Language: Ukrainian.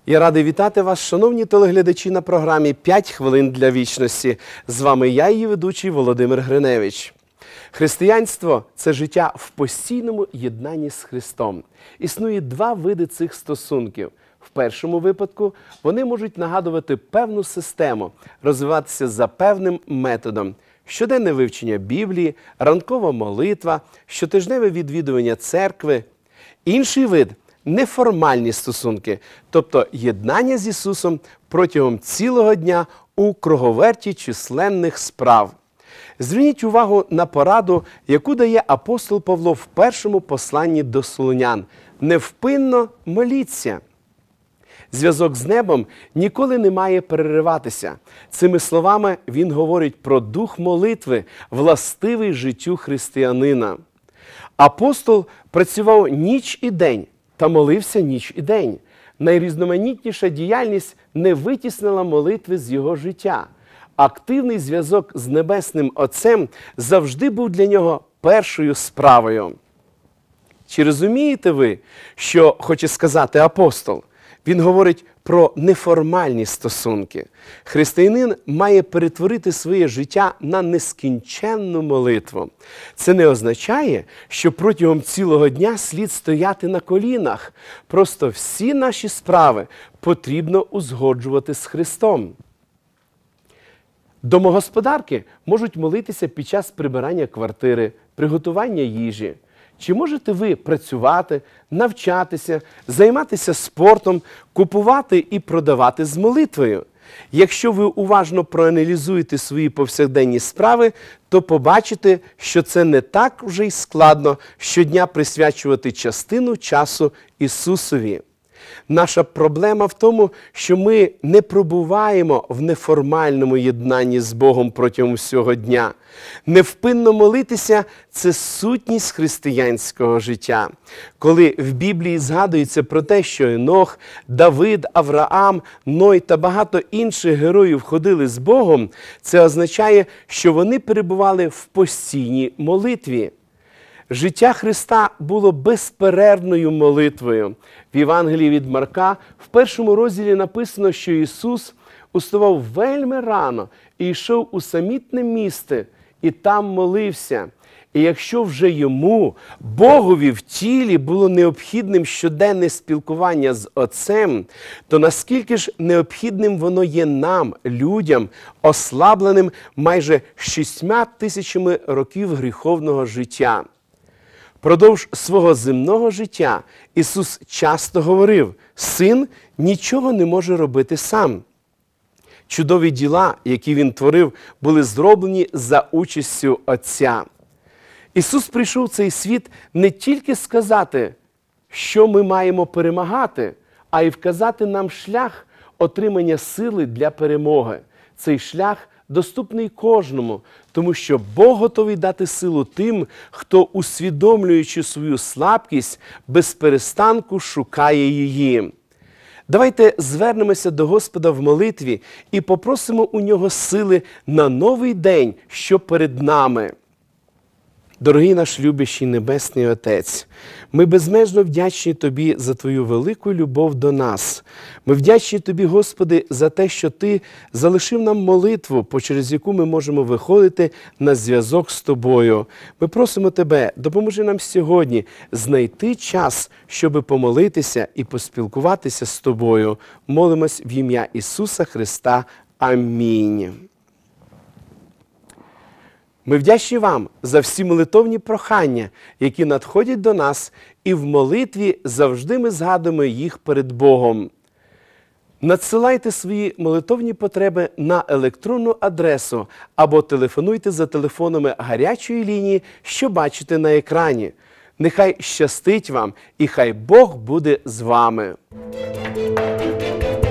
Я радий вітати вас, шановні телеглядачі, на програмі «5 хвилин для вічності». З вами я, її ведучий Володимир Гриневич. Християнство – це життя в постійному єднанні з Христом. Існує два види цих стосунків. В першому випадку вони можуть нагадувати певну систему, розвиватися за певним методом. Щоденне вивчення Біблії, ранкова молитва, щотижневе відвідування церкви. Інший вид – неформальні стосунки, тобто єднання з Ісусом протягом цілого дня у круговерті численних справ. Зверніть увагу на пораду, яку дає апостол Павло в першому посланні до Солунян. Невпинно моліться. Зв'язок з небом ніколи не має перериватися. Цими словами він говорить про дух молитви, властивий життю християнина. Апостол працював ніч і день та молився ніч і день. Найрізноманітніша діяльність не витіснила молитви з його життя. Активний зв'язок з Небесним Отцем завжди був для нього першою справою. Чи розумієте ви, що хоче сказати апостол? Він говорить про неформальні стосунки. Християнин має перетворити своє життя на нескінченну молитву. Це не означає, що протягом цілого дня слід стояти на колінах. Просто всі наші справи потрібно узгоджувати з Христом. Домогосподарки можуть молитися під час прибирання квартири, приготування їжі. Чи можете ви працювати, навчатися, займатися спортом, купувати і продавати з молитвою? Якщо ви уважно проаналізуєте свої повсякденні справи, то побачите, що це не так вже й складно щодня присвячувати частину часу Ісусові. Наша проблема в тому, що ми не пробуваємо в неформальному єднанні з Богом протягом всього дня. Невпинно молитися – це сутність християнського життя. Коли в Біблії згадується про те, що Енох, Давид, Авраам, Ной та багато інших героїв ходили з Богом, це означає, що вони перебували в постійній молитві. Життя Христа було безперервною молитвою. В Євангелії від Марка в першому розділі написано, що Ісус уставав вельми рано і йшов у самітне місце, і там молився. І якщо вже йому, Богові в тілі, було необхідним щоденне спілкування з Отцем, то наскільки ж необхідним воно є нам, людям, ослабленим майже 6000 років гріховного життя. Продовж свого земного життя Ісус часто говорив: «Син нічого не може робити сам». Чудові діла, які Він творив, були зроблені за участю Отця. Ісус прийшов в цей світ не тільки сказати, що ми маємо перемагати, а й вказати нам шлях отримання сили для перемоги. Цей шлях доступний кожному, тому що Бог готовий дати силу тим, хто, усвідомлюючи свою слабкість, без перестанку шукає її. Давайте звернемося до Господа в молитві і попросимо у Нього сили на новий день, що перед нами. Дорогий наш любящий Небесний Отець, ми безмежно вдячні Тобі за Твою велику любов до нас. Ми вдячні Тобі, Господи, за те, що Ти залишив нам молитву, через яку ми можемо виходити на зв'язок з Тобою. Ми просимо Тебе, допоможи нам сьогодні знайти час, щоб помолитися і поспілкуватися з Тобою. Молимось в ім'я Ісуса Христа. Амінь. Ми вдячні вам за всі молитовні прохання, які надходять до нас, і в молитві завжди ми згадуємо їх перед Богом. Надсилайте свої молитовні потреби на електронну адресу або телефонуйте за телефонами гарячої лінії, що бачите на екрані. Нехай щастить вам і хай Бог буде з вами.